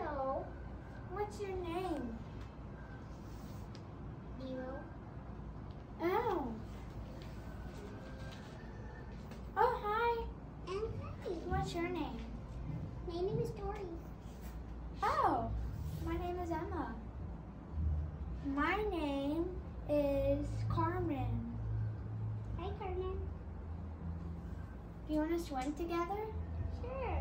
Hello. What's your name? Nero. Oh. Oh, hi. And hi. What's your name? My name is Tori. Oh, my name is Emma. My name is Carmen. Hi, Carmen. Do you want to swim together? Sure.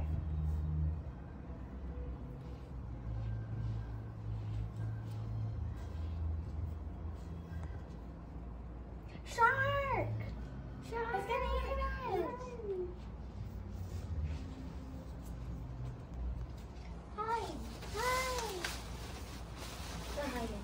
Shark! Shark! It's gonna eat us! Hi. Hi! We're hiding.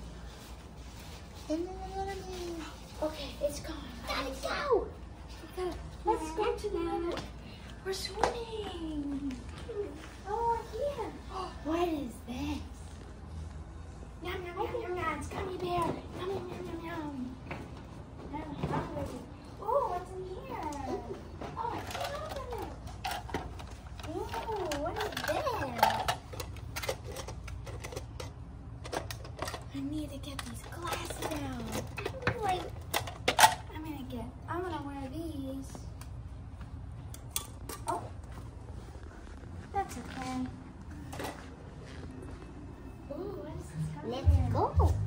Okay, it's gone. Gotta go. Let's go together. We're swimming. Oh, yeah. What is this? Yum, yum, yum, yum, yum. It's gummy bear. Yum, yum, yum, yum, yum. I'm hungry. Oh, what's in here? Oh, I can't open it. Ooh, what is this? I need to get these glasses out. I'm gonna wear these. Oh, that's okay. Ooh, what is this? Let's go.